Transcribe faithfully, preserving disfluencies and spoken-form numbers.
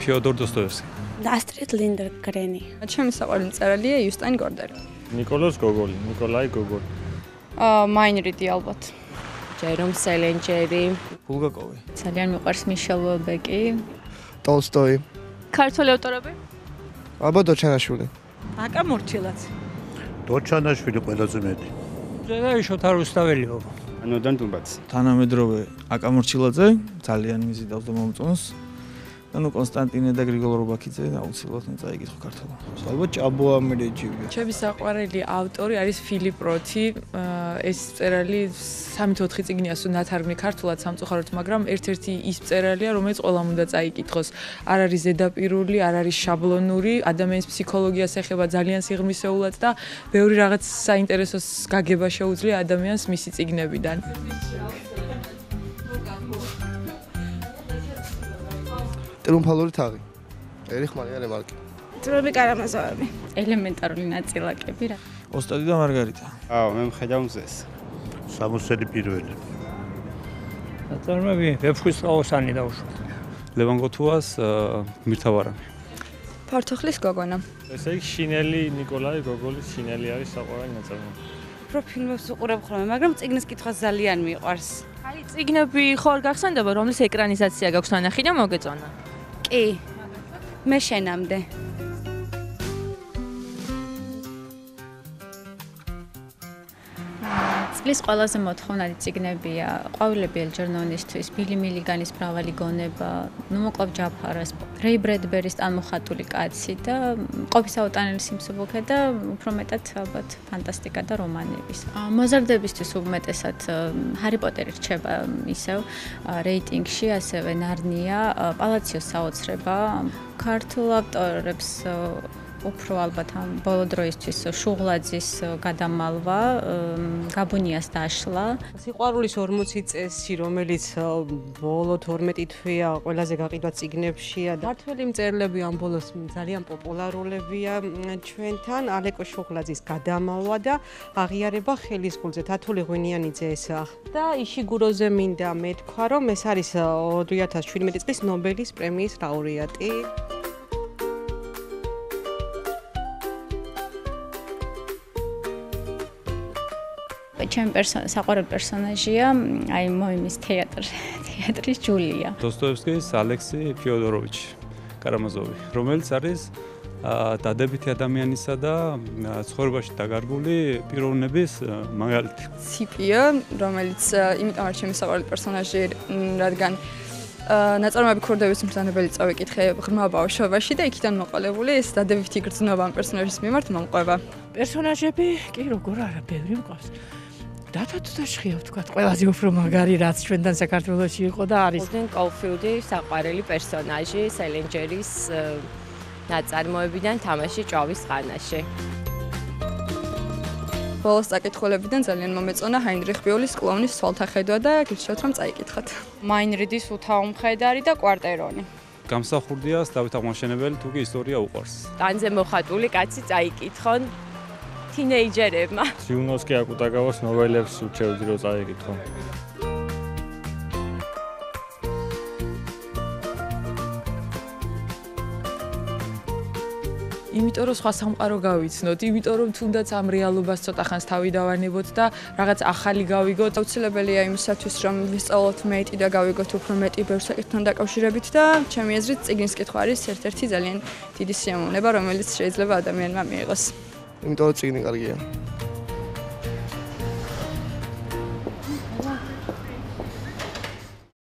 Fyodor Dostoevsky. Astrid Lindgreni. ჩემი საყვარელი მწერალია იუსტაინ გორდერი. ნიკოლოზ გოგოლი, ნიკოლაი გოგოლი. აა მაინრიდი ალბათ. ჯერომ სელენჯერი. ბულგაკოვი. ძალიან მიყვარს მიშელ უელბეკი. ტოლსტოი. ქართველი ავტორები? ალბათ დოჩანაშვილი. აკა მორჩილაც. დოჩანაშვილი ყველაზე მეტი. ზედაი შოთა რუსთაველიო. ანოდან დუბაც. თანამედროვე აკა მორჩილაძე ძალიან მიზიდავს და მომწონს. ანუ კონსტანტინე და გრიგოლ რობაქიძე აუცილებლად წაიკითხო ქართულად. ალბათ ჭაბუა მერეჯივია. ჩემი საყვარელი ავტორი არის ფილიპ როთი. ეს მწერალი სამი ოთხი წიგნია ნათარგმნი ქართულად სამწუხაროდ, მაგრამ ერთ-ერთი ის მწერალია, რომელიც ყველამ უნდა წაიკითხოს. არ არის ზედაპირული, არ არის შაბლონური, ადამიანის ფსიქოლოგიას ეხება ძალიან სიღრმისეულად და ბევრი რაღაც საინტერესოს გაგება შეუძლია ადამიანს მისი წიგნებიდან. ტრიუმფალური თაღი. ერიხ მარია რემარკი. ძროები კარამაზოვები. ელემენტარული ნაწილაკები რა. ოსტატი და მარგარიტა. აუ, მე მხედავ მზეს. სამოსელი პირველი. ნაწარმოები ვეფხვის ყავოსანი დაუშვათ. ლევან გოთუას მირთავარამი. ფართოხლის გოგონა. ესე იგი შინელი ნიკოლაი გოგოლის შინელი არის საყვარელი ნაწარმოები. უფრო ფილმებს უყურებ ხოლმე, მაგრამ წიგნის კითხვა ძალიან მიყვარს. აი, წიგნები ხო არ გახსენდება, რომლის ეკრანიზაცია გაქვს ნანახი და მოგეწონა? კი. მე შენამდე. წლის ყველაზე მოთხოვნადი წიგნებია ყვავილები ელჯერნონისთვის, ბილი მილიგანის მრავალი გონება, ნუ მოკლავ ჯაფარას, რეი ბრედბერის ტანმოხატული კაცი და ყოფის აუტანელი სიმსუბუქე და უფრო მეტად ალბათ ფანტასტიკა და რომანების. მოზარდებისთვის უმეტესად ჰარი პოტერი რჩება ისევ რეიტინგში, ასევე ნარნია, პალაციოს საოცრება, ქართულ ავტორებს უფრო ალბათ ამ ბოლო დროისთვის შუღლაძის გადამალვა, გაბუნიას დაშლა. სიყვარულის ორმოცი წესი, რომელიც ბოლო თორმეტი თვეა ყველაზე გაყიდვა წიგნებშია და ქართველი მწერლები ამ ბოლოს ძალიან პოპულარულებია ჩვენთან. ალეკო შუღლაძის გადამალვა და აღიარება ხელის გულზე. თათული ღვინიანიძე ეს და იშიგუროზე მინდა მეთქვა, რომ ეს არის ორი ათას შვიდმეტი წლის ნობელის პრემიის ლაურეატი. ჩემი საყვარელი პერსონაჟია, აი მოიმის თეატრი, თეატრის ჯულია. დოსტოევსკის ალექსი ფიოდოროვიჩი კარამაზოვი, რომელიც არის დადებითი ადამიანისა და ცხოვრებაში დაგარგული პიროვნების მაგალითი. ციპია, რომელიც იმიტომ არის ჩემი საყვარელი პერსონაჟი, რადგან ნაწარმოები ქორდების მბრძანებელი წავიკითხე ღრმა ბავშვობაში და იქიდან მოყოლებული ეს დადებითი გრძნობა ამ პერსონაჟის მიმართ მომყვება. პერსონაჟები კი როგორ არა, ბევრი მყავს. დათათაშხია ვთქვათ, ყველაზე უფრო მაგარი რაც ჩვენთან საქართველოში იყო და არის. ჰოლდენ კოლფილდი საყვარელი პერსონაჟი სელენჯერის ნაწარმოებიდან თამაში ჭავის ხანაში. ბოლოს წაკითხულებიდან ძალიან მომეწონა ჰაინრიხ ბიოლის კლოვნის სვალთა ხედვა და გირჩევთ რომ წაიკითხოთ. მაინრიდის უთავმხედარი და კვარტერონი. გამსახურდიას დავით აღმაშენებელი თუ კი ისტორია უყვარს. ტანზე მოხატული კაცი წაიკითხონ თინეიჯერებმა. ტრიუნოვსკი აკუტაგავას ნოველებს უჩევდი რომ წაიკითხო. იმიტომ რომ სხვა სამყარო გავიცნოთ, იმიტომ რომ თუნდაც ამ რეალობას ცოტა ხანს თავი დავანებოთ და რაღაც ახალი გავიგოთ. აუცილებელია იმისათვის, რომ ვისწავლოთ მეტი და გავიგოთ უფრო მეტი ბევრ საკითხთან დაკავშირებით და ჩემი აზრით წიგნის კითხვა არის ერთ-ერთი ძალიან დიდი სიამოვნება, რომელიც შეიძლება ადამიანმა მიიღოს. იმიტომ რომ წიგნი კარგია.